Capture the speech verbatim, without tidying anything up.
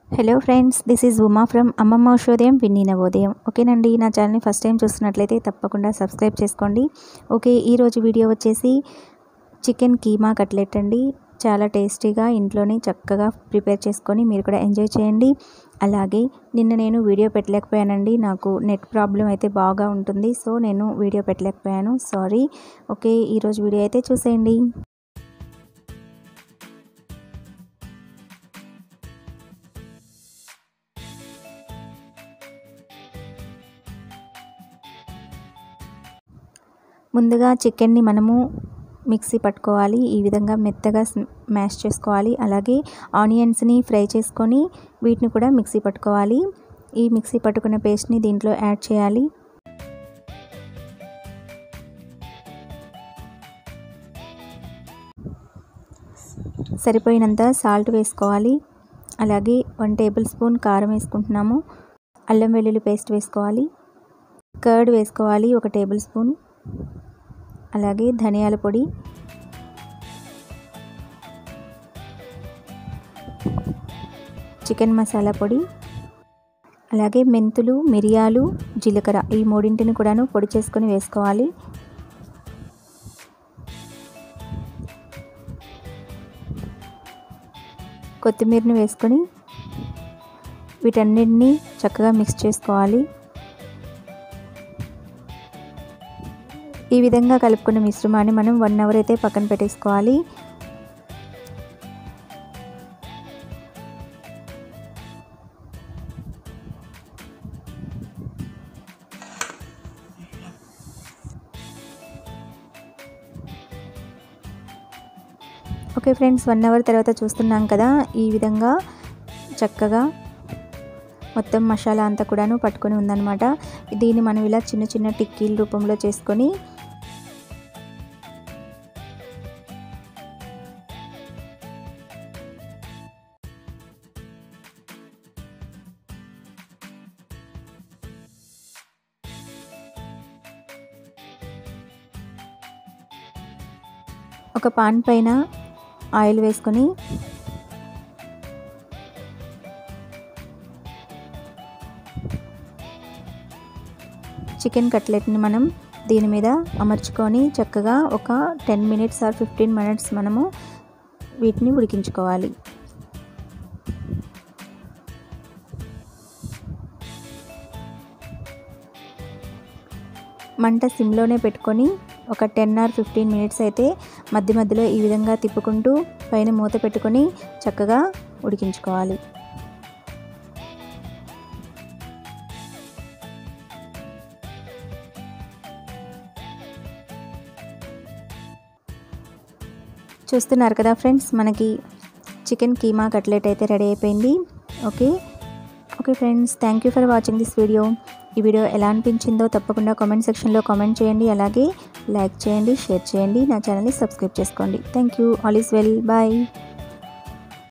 Hello friends, this is Uma from Ammamma Ushodayam Winnie నవోదయం. ఓకేనండి, నా ఛానల్ని ఫస్ట్ టైం చూస్తున్నట్లయితే తప్పకుండా సబ్స్క్రైబ్ చేసుకోండి. ఓకే, ఈరోజు వీడియో వచ్చేసి చికెన్ కీమా కట్లెట్ అండి. చాలా టేస్టీగా ఇంట్లోనే చక్కగా ప్రిపేర్ చేసుకొని మీరు కూడా ఎంజాయ్ చేయండి. అలాగే నిన్న నేను వీడియో పెట్టలేకపోయానండి, నాకు నెట్ ప్రాబ్లం అయితే బాగా ఉంటుంది. సో నేను వీడియో పెట్టలేకపోయాను, సారీ. ఓకే, ఈరోజు వీడియో అయితే చూసేయండి. ముందుగా చికెన్ని మనము మిక్సీ పట్టుకోవాలి. ఈ విధంగా మెత్తగా మ్యాష్ చేసుకోవాలి. అలాగే ఆనియన్స్ని ఫ్రై చేసుకొని వీటిని కూడా మిక్సీ పట్టుకోవాలి. ఈ మిక్సీ పట్టుకున్న పేస్ట్ని దీంట్లో యాడ్ చేయాలి. సరిపోయినంత సాల్ట్ వేసుకోవాలి. అలాగే వన్ టేబుల్ స్పూన్ కారం వేసుకుంటున్నాము. అల్లం వెల్లుల్లి పేస్ట్ వేసుకోవాలి. కర్డ్ వేసుకోవాలి ఒక టేబుల్ స్పూన్. అలాగే ధనియాల పొడి, చికెన్ మసాలా పొడి, అలాగే మెంతులు, మిరియాలు, జీలకర్ర ఈ మూడింటిని కూడాను పొడి చేసుకొని వేసుకోవాలి. కొత్తిమీరని వేసుకొని వీటన్నిటిని చక్కగా మిక్స్ చేసుకోవాలి. ఈ విధంగా కలుపుకున్న మిశ్రమాన్ని మనం వన్ అవర్ అయితే పక్కన పెట్టేసుకోవాలి. ఓకే ఫ్రెండ్స్, వన్ అవర్ తర్వాత చూస్తున్నాం కదా, ఈ విధంగా చక్కగా మొత్తం మసాలా అంతా కూడాను పట్టుకొని ఉందన్నమాట. దీన్ని మనం ఇలా చిన్న చిన్న టిక్కీల రూపంలో చేసుకొని ఒక పాన్ పైన ఆయిల్ వేసుకొని చికెన్ కట్లెట్ని మనం దీని మీద అమర్చుకొని చక్కగా ఒక ten minutes or fifteen minutes మనము వీటిని ఉడికించుకోవాలి. మంట సిమ్లోనే పెట్టుకొని ఒక టెన్ ఆర్ ఫిఫ్టీన్ మినిట్స్ అయితే మధ్య మధ్యలో ఈ విధంగా తిప్పుకుంటూ పైన మూత పెట్టుకొని చక్కగా ఉడికించుకోవాలి. చూస్తున్నారు కదా ఫ్రెండ్స్, మనకి చికెన్ కీమా కట్లెట్ అయితే రెడీ అయిపోయింది. Okay okay friends, thank you for watching this video. ఈ వీడియో ఎలా అనిపించిందో తప్పకుండా కామెంట్ సెక్షన్లో కామెంట్ చేయండి. అలాగే లైక్ చేయండి, షేర్ చేయండి, నా ఛానల్ని సబ్స్క్రైబ్ చేసుకోండి. Thank you. All is well. Bye.